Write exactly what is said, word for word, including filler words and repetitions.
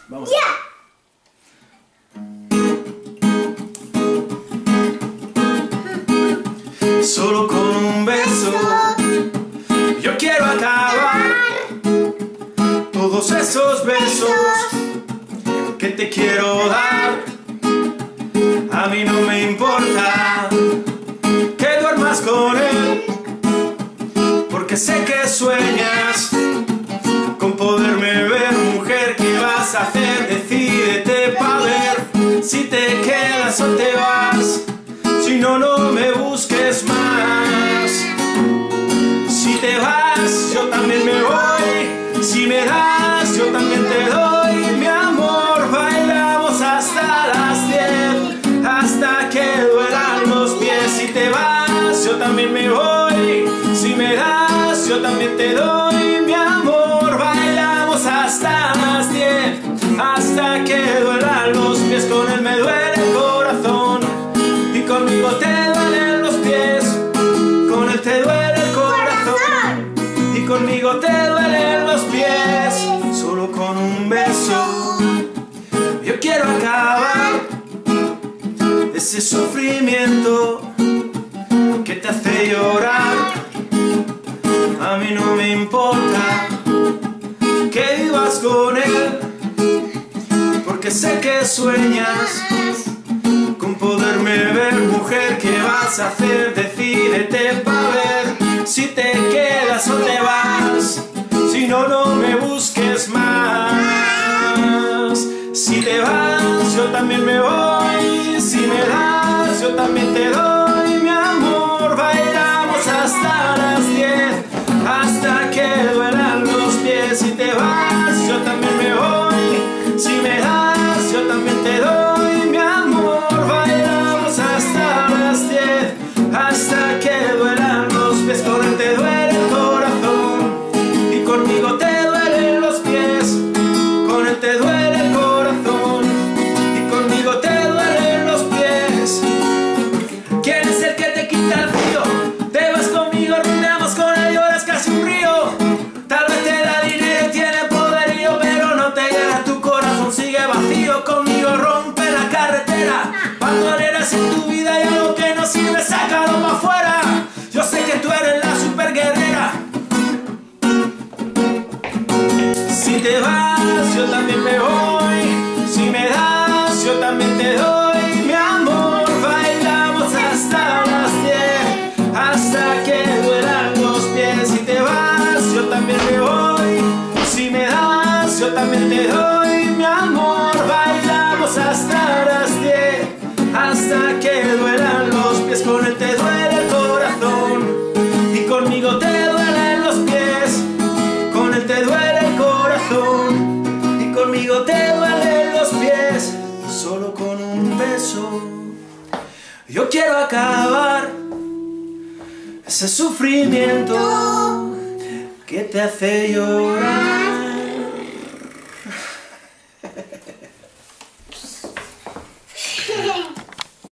Vamos. ¡Ya! Solo con un beso yo quiero acabar todos esos besos que te quiero dar. A mí no me importa que duermas con él, porque sé que sueñas con poderme ver. Mujer, ¿qué vas a hacer? Decídete pa' ver si te quedas o te vas. Si no, no me busques más. Si te vas, yo también me voy. Si me das, yo también te doy. Mi amor, bailamos hasta las diez, hasta que duelan los pies. Si te vas, yo también me voy. Si me das, yo también te doy. Mi amor, bailamos hasta las diez, hasta que duelan los pies. Con él me duele el corazón y conmigo te duelen los pies. Con él te duele el corazón y conmigo te duelen los pies. Solo con un beso yo quiero acabar ese sufrimiento que te hace llorar. A mí no me importa que vivas con él, porque sé que sueñas con poderme ver. Mujer, ¿qué vas a hacer? Decídete pa' ver si te quedas o te vas. Si no, no me busques más. Si te vas, yo también me voy. Si me das, yo también te doy. Mi amor, bailamos hasta las diez, hasta que duelan los pies. Si te vas, yo también me voy. Si me das, yo también te doy. Mi amor, bailamos hasta las diez, hasta que duelan los pies. Con él te duele el corazón y conmigo te duelen los pies. Con él te duele el corazón y conmigo te duelen los pies. ¿Quién es el que te quita el frío? Te vas conmigo, rumiamos con él, lloras casi un río. Tal vez te da dinero y tiene poderío, pero no te llena tu corazón, sigue vacío. Conmigo rompe la carretera. Bandoleras en tu vida y algo que no sirve, sácalo pa' afuera. Yo sé que tú eres la super guerrera. Si te vas, yo también me voy. Si me das, yo también te doy. Mi amor, bailamos hasta las diez, hasta que duelan los pies. Si te vas, yo también me voy. Si me das, yo también te doy. Mi amor, bailamos hasta las diez, hasta que duelan los pies. Con él te duele el corazón y conmigo te duelen los pies. Con él te duele el corazón y conmigo te duelen los pies. Solo con un beso yo quiero acabar ese sufrimiento que te hace llorar.